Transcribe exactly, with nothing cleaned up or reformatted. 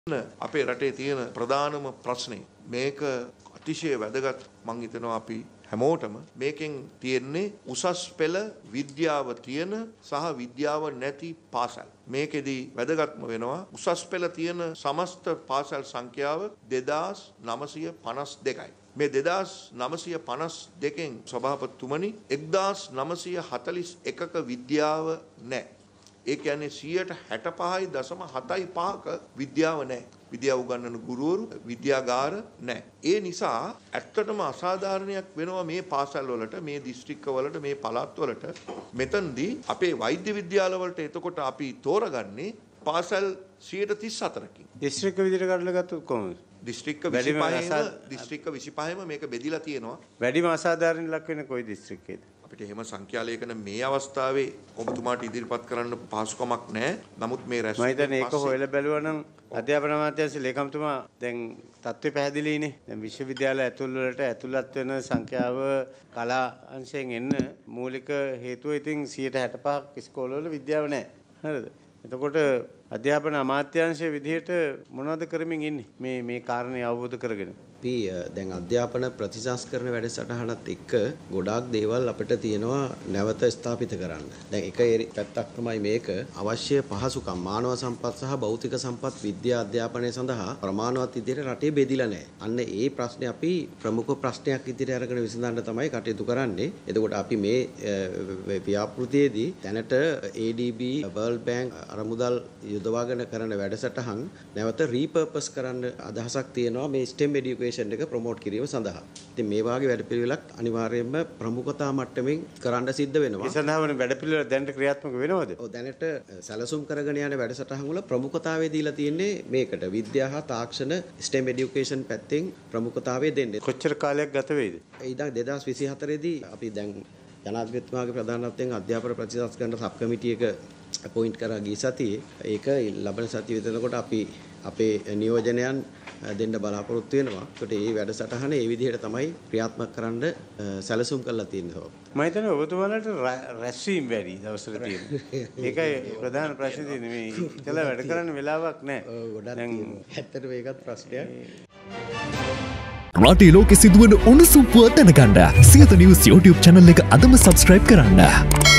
අපේ රටේ තියෙන ප්‍රධානම ප්‍රශ්නේ මේක අතිශය වැදගත් මං හිතනවා අපි හැමෝටම මේකෙන් තියෙන්නේ උසස් පෙළ විද්‍යාව තියෙන සහ විද්‍යාව නැති පාසල් මේකෙදි වැදගත්ම වෙනවා උසස් පෙළ තියෙන සමස්ත පාසල් සංඛ්‍යාව දෙදාස් නවසිය පනස් දෙකයි මේ දෙදාස් නවසිය පනස් දෙකෙන් සභාපතිතුමනි එක්දාස් නවසිය හතලිස් එකක විද්‍යාව නැහැ ඒ කියන්නේ සියයට හැට පහයි දශම හතයි පහක විද්‍යාව නැහැ. විද්‍යාව උගන්වන ගුරුවරු විද්‍යාගාර නැහැ. ඒ නිසා ඇත්තටම අසාධාරණයක් වෙනවා මේ පාසල් වලට, මේ දිස්ත්‍රික්ක වලට, මේ පළාත් වලට. මෙතනදී අපේ වෛද්‍ය විද්‍යාල වලට එතකොට අපි තෝරගන්නේ පාසල් සියයට තිස් හතරකින්. දිස්ත්‍රික්ක විදිහට කඩලා ගත්තොත් කොහොමද? දිස්ත්‍රික්ක විසිපහේම දිස්ත්‍රික්ක විසිපහේම මේක බෙදිලා තියෙනවා. වැඩිම අසාධාරණ ලක් වෙන කොයි දිස්ත්‍රික්කේද? අපිට එහෙම සංඛ්‍යා ලේඛන මේ අවස්ථාවේ ඔබතුමාට ඉදිරිපත් කරන්න පහසුකමක් නැහැ. නමුත් මේ රැස් මම හිතන්නේ ඒක හොයලා බැලුවා නම් අධ්‍යාපන අමාත්‍යාංශ ලේකම්තුමා දැන් තත්ත්වය පැහැදිලිනේ. දැන් විශ්වවිද්‍යාල ඇතුල් වලට ඇතුළත් වෙන සංඛ්‍යාව කලා අංශයෙන් එන්න මූලික හේතුව ඉතින් සියයට හැට පහක් ඉස්කෝලවල විද්‍යාව නැහැ. හරිද? එතකොට අධ්‍යාපන අමාත්‍යාංශයේ විදිහට මොනවද කරමින් ඉන්නේ මේ මේ කාරණේ අවබෝධ කරගෙන? අපි දැන් අධ්‍යාපන ප්‍රතිසංස්කරණ වැඩසටහනත් එක්ක ගොඩාක් දේවල් අපිට තියෙනවා නැවත ස්ථාපිත කරන්න. දැන් එක පැත්තක් තමයි මේක අවශ්‍ය පහසුකම් මානව සම්පත් සහ භෞතික සම්පත් විද්‍යා අධ්‍යාපනය සඳහා ප්‍රමාණවත් විදිහට රටේ බෙදිලා නැහැ. අන්න ඒ ප්‍රශ්නේ අපි ප්‍රමුඛ ප්‍රශ්නයක් විදිහට අරගෙන විසඳන්න තමයි කටයුතු කරන්නේ. එතකොට අපි මේ ව්‍යාපෘතියේදී දැනට A D B World Bank අරමුදල් යොදවාගෙන කරන වැඩසටහන් නැවත රීපර්පස් කරන්න අදහසක් තියෙනවා මේ STEM education එක ප්‍රොමෝට් කිරීම සඳහා. ඉතින් මේ වාගේ වැඩපිළිවෙලක් අනිවාර්යයෙන්ම ප්‍රමුඛතා මට්ටමින් කරන්න සිද්ධ වෙනවා. ඒ සඳහා වෙන වැඩපිළිවෙල දැනට ක්‍රියාත්මක වෙනවද? ඔව් දැනට සැලසුම් කරගෙන යන වැඩසටහන් වල ප්‍රමුඛතාවය දීලා තියෙන්නේ මේකට. විද්‍යා හා තාක්ෂණ STEM education පැත්තෙන් ප්‍රමුඛතාවය දෙන්නේ. කොච්චර කාලයක් ගත වෙයිද? ඉතින් දෙදාස් විසිහතර දී අපි දැන් ජනාධිපතිතුමාගේ ප්‍රධානත්වයෙන් අධ්‍යාපන ප්‍රතිසංස්කරණ සබ් කමිටි එක අපොයින්ට් කරා ගිය සතියේ ඒක ලබන සතිය වෙනකොට අපි අපේ නියෝජනයන් දෙන්න බලාපොරොත්තු වෙනවා. ඒකට මේ වැඩසටහන ඒ විදිහට තමයි ක්‍රියාත්මක කරන්න සැලසුම් කරලා තියෙනවා. මම හිතන්නේ ඔබතුමාලට රැස්වීම වැඩි දවසට තියෙනවා. ඒකයි ප්‍රධාන ප්‍රශ්නේ තියෙන්නේ මේ ඉතලා වැඩ කරන්න වෙලාවක් නැහැ. ඔව් ගොඩක් තියෙනවා. ඇත්තටම ඒකත් ප්‍රශ්නයක්. රටේ ලෝකෙ සිදුවන උණුසුම් පුවත් දැනගන්න සියත නිවුස් YouTube channel එක අදම subscribe කරන්න.